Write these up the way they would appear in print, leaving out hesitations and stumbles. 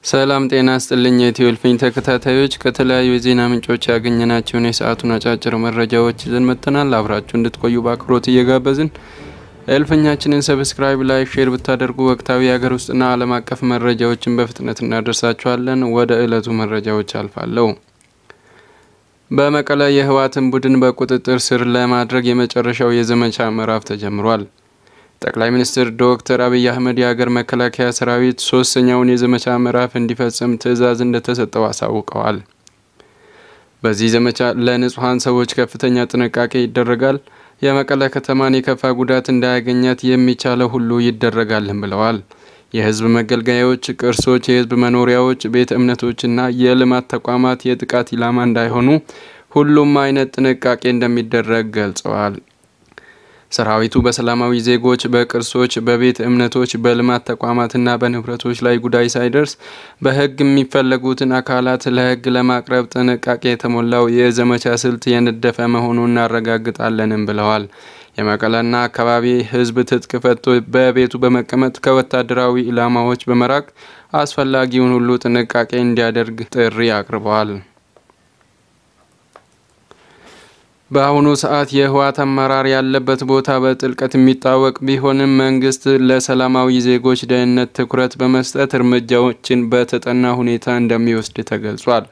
ሰላም ጤና ይስጥልኝ የኢትዮ እልፍኝ ተከታታዮች ከተለያዩ የዜና ምንጮች ያገኘናቸውን የሰዓቱን አጫጭር መረጃዎች ይዘን መጥተናል አብራችሁ እንድትቆዩ በአክብሮት እየጋበዝን እልፍኛችንን ሰብስክራይብ ላይክ ሼር ብታደርጉ ወቅታዊ የሀገር ውስጥና ዓለም አቀፍ መረጃዎችን በፍጥነት እናደርሳችኋለን ወደ ዕለቱ መረጃዎች አልፋለሁ በመቀለ የህወሓትን ቡድን በቁጥጥር ስር ለማድረግ የመጨረሻው የዘመቻ ምዕራፍ ተጀምሯል ጠቅላይ ሚኒስትር ዶክተር አብይ አህመድ የሀገር መከላከያ ሰራዊት ሶስተኛውን የዘመቻ ምዕራፍ እንዲፈጽም ትዕዛዝ እንደተሰጠው አሳውቀዋል በዚህ ዘመቻ ለንጹሃን ሰዎች ከፍተኛ ጥንቃቄ ይደረጋል የመቀለ ከተማን የከፋ ጉዳት እንዳያገኛት የሚቻለው ሁሉ ይደረጋልም ብለዋል የህዝብ መገልገያዎች ቅርሶች የህዝብ መኖሪያዎች ቤተ እምነቶችና የልማት ተቋማት የጥቃት ኢላማ እንዳይሆኑ ሁሉም አይነት ጥንቃቄ እንደሚደረግ ገልጸዋል ሰራዊቱ በሰላማዊ ዜጎች በቅርሶች በቤት እምነቶች በልማት ተቋማትና በንብረቶች ላይ ጉዳይ ሳይደርስ በህግ የሚፈልጉትን አካላት ለህግ ለማቅረብ ጥንቃቄ የተሞላው የዘመቻ ስልት የነደፈ መሆኑን እናረጋግጣለንም ብለዋል የመቀለና አካባቢ ህዝብ ትጥቅ ፈቶ በቤቱ በመቀመጥ ከወታደራዊ ኢላማዎች በመራቅ አስፈላጊውን ሁሉ ጥንቃቄ እንዲያደርግ ጥሪ አቅርበዋል በአሁኑ ሰዓት የህወሓት አመራር ያለበት ቦታ በጥልቀት የሚታወቅ ቢሆንም መንግስት ለሰላማዊ ዜጎች ደህንነት ትኩረት በመስጠት እርምጃዎችን በተጠና ሁኔታ እንደሚወስድ ተገልጿል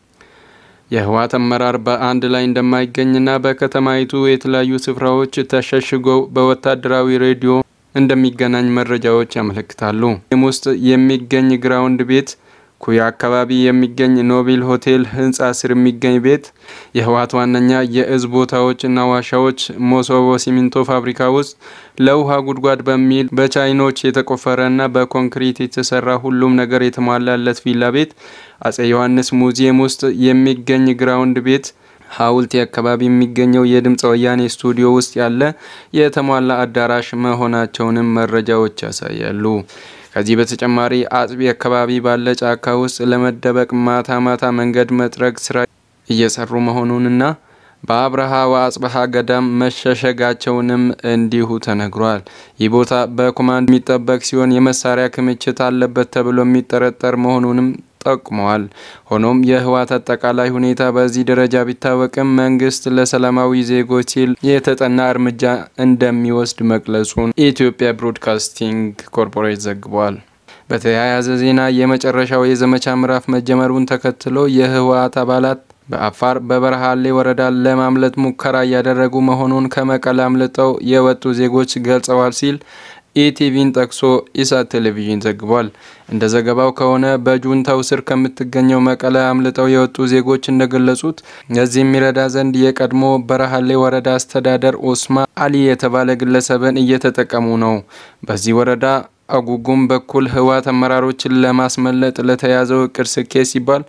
የህወሓት አመራር በአንድ ላይ እንደማይገኝና በከተማይቱ የተለያዩ ስፍራዎች ተሸሽገው በወታደራዊ ሬዲዮ እንደሚገናኝ መረጃዎች ያመለክታሉ የሙስጥ የሚገኝ ግራውንድ ቤት ኩያ አካባቢ የሚገኝ ኖቤል ሆቴል ህንጻ ስር የሚገኝ ቤት የህወሓት ዋነኛ የእዝ ቦታዎችና ዋሻዎች ሞሶቦ ሲሚንቶ ፋብሪካ ውስጥ ለውሃ ጉድጓድ በሚል በቻይኖች የተቆፈረና በኮንክሪት የተሰራ ሁሉም ነገር የተሟላለት ቪላ ቤት አጼ ዮሐንስ ሙዚየም ውስጥ የሚገኝ ግራውንድ ቤት ሐውልት አካባቢ የሚገኘው የድምጽ ወያኔ ስቱዲዮ ውስጥ ያለ የተሟላ አዳራሽ መሆናቸውንም መረጃዎች ያሳያሉ ከዚህ በተጨማሪ አጽቢ አካባቢ ባለ ጫካ ውስጥ ለመደበቅ ማታ መንገድ መጥረግ ስራ እየሰሩ መሆኑንና በአብርሃ ወአጽበሃ ገዳም መሸሸጋቸውንም እንዲሁ ተነግሯል ይህ ቦታ በኮማንድ የሚጠበቅ ሲሆን የመሳሪያ ክምችት አለበት ተብሎ የሚጠረጠር መሆኑንም ጠቁመዋል ሆኖም የህወሓት አጠቃላይ ሁኔታ በዚህ ደረጃ ቢታወቅም መንግስት ለሰላማዊ ዜጎች ሲል የተጠና እርምጃ እንደሚወስድ መግለጹን ኢትዮጵያ ብሮድካስቲንግ ኮርፖሬት ዘግቧል በተያያዘ ዜና የመጨረሻው የዘመቻ ምዕራፍ መጀመሩን ተከትሎ የህወሓት አባላት በአፋር በበረሃሌ ወረዳ ለማምለጥ ሙከራ ያደረጉ መሆኑን ከመቀለ አምልጠው የወጡ ዜጎች ገልጸዋል ሲል ኢቲቪን ጠቅሶ ኢሳት ቴሌቪዥን ዘግቧል እንደ ዘገባው ከሆነ በጁንታው ስር ከምትገኘው መቀለ አምልጠው የወጡ ዜጎች እንደገለጹት እዚህ የሚረዳ ዘንድ የቀድሞ በረሃሌ ወረዳ አስተዳደር ኡስማ አሊ የተባለ ግለሰብን እየተጠቀሙ ነው በዚህ ወረዳ አጉጉም በኩል ህወሓት አመራሮችን ለማስመለጥ ለተያዘው እቅድ ስኬት ሲባል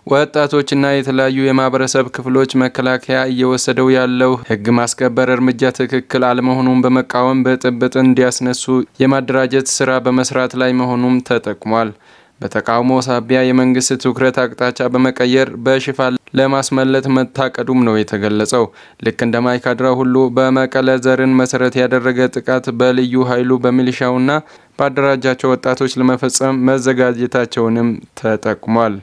ወጣቶችና የተለያዩ የማህበረሰብ ክፍሎች መከላከያ እየወሰደው ያለው ህግ ማስከበር እርምጃ ትክክል አለመሆኑን በመቃወም በጥብጥ እንዲያስነሱ የማደራጀት ስራ በመስራት ላይ መሆኑን ተጠቅሟል በተቃውሞ ሳቢያ የመንግስት ትኩረት አቅጣጫ በመቀየር በሽፋን ለማስመለጥ መታቀዱም ነው የተገለጸው ልክ እንደ ማይካድራ ሁሉ በመቀለ ዘርን መሰረት ያደረገ ጥቃት በልዩ ኃይሉ በሚሊሻውና ባደራጃቸው ወጣቶች ለመፈጸም መዘጋጀታቸውንም ተጠቅሟል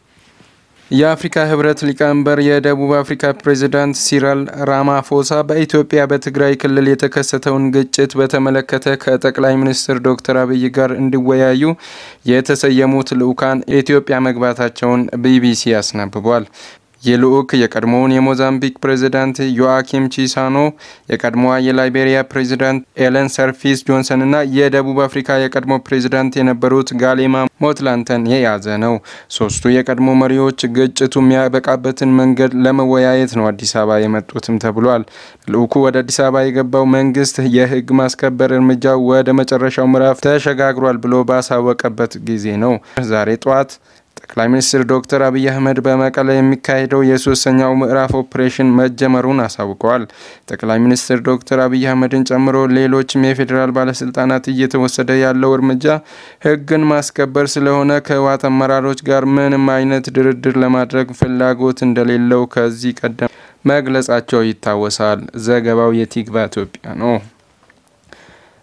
የአፍሪካ ህብረት ሊቀመንበር የደቡብ አፍሪካ ፕሬዝዳንት ሲራል ራማፎሳ በኢትዮጵያ በትግራይ ክልል የተከሰተውን ግጭት በተመለከተ ከጠቅላይ ሚኒስትር ዶክተር አብይ ጋር እንዲወያዩ የተሰየሙት ልኡካን ኢትዮጵያ መግባታቸውን ቢቢሲ አስነብቧል የልኡክ የቀድሞውን የሞዛምቢክ ፕሬዝዳንት ዮአኪም ቺሳኖ የቀድሞዋ የላይቤሪያ ፕሬዝዳንት ኤለን ሰርፊስ ጆንሰን እና የደቡብ አፍሪካ የቀድሞ ፕሬዝዳንት የነበሩት ጋሌማ ሞትላንተን የያዘ ነው ሶስቱ የቀድሞ መሪዎች ግጭቱ የሚያበቃበትን መንገድ ለመወያየት ነው አዲስ አበባ የመጡትም ተብሏል ልኡኩ ወደ አዲስ አበባ የገባው መንግስት የህግ ማስከበር እርምጃ ወደ መጨረሻው ምዕራፍ ተሸጋግሯል ብሎ ባሳወቀበት ጊዜ ነው ዛሬ ጧት ጠቅላይ ሚኒስትር ዶክተር አብይ አህመድ በመቀለ የሚካሄደው የሶስተኛው ምዕራፍ ኦፕሬሽን መጀመሩን አሳውቀዋል ጠቅላይ ሚኒስትር ዶክተር አብይ አህመድን ጨምሮ ሌሎችም የፌደራል ባለስልጣናት እየተወሰደ ያለው እርምጃ ህግን ማስከበር ስለሆነ ከህወሓት አመራሮች ጋር ምንም አይነት ድርድር ለማድረግ ፍላጎት እንደሌለው ከዚህ ቀደም መግለጻቸው ይታወሳል ዘገባው የቲግቫ ኢትዮጵያ ነው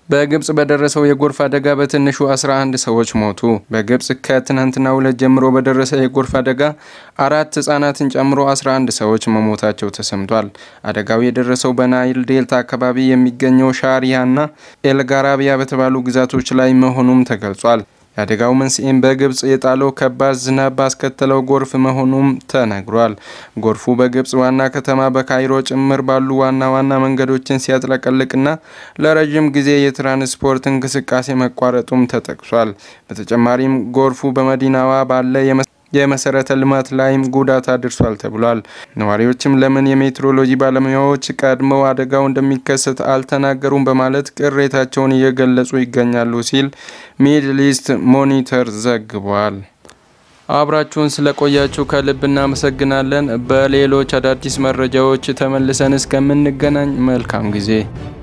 በግብጽ በደረሰው የጎርፍ አደጋ በትንሹ 11 ሰዎች ሞቱ። በግብጽ ከትናንትናው ዕለት ጀምሮ በደረሰ የጎርፍ አደጋ 4 ህጻናትን ጨምሮ 11 ሰዎች መሞታቸው ተሰምቷል። አደጋው የደረሰው በናይል ዴልታ አካባቢ የሚገኘው ሻሪያና ኤልጋራቢያ በተባሉ ግዛቶች ላይ መሆኑም ተገልጿል። የአደጋው መንስኤም በግብጽ የጣለው ከባድ ዝናብ ባስከተለው ጎርፍ መሆኑም ተነግሯል። ጎርፉ በግብጽ ዋና ከተማ በካይሮ ጭምር ባሉ ዋና መንገዶችን ሲያጥለቀልቅና ለረጅም ጊዜ የትራንስፖርት እንቅስቃሴ መቋረጡም ተጠቅሷል። በተጨማሪም ጎርፉ በመዲናዋ ባለ የመሰረተ ልማት ላይም ጉዳት አድርሷል ተብሏል። ነዋሪዎችም ለምን የሜትሮሎጂ ባለሙያዎች ቀድመው አደጋው እንደሚከሰት አልተናገሩም በማለት ቅሬታቸውን እየገለጹ ይገኛሉ ሲል ሚድል ኢስት ሞኒተር ዘግቧል። አብራችሁን ስለቆያችሁ ከልብ እናመሰግናለን። በሌሎች አዳዲስ መረጃዎች ተመልሰን እስከምንገናኝ መልካም ጊዜ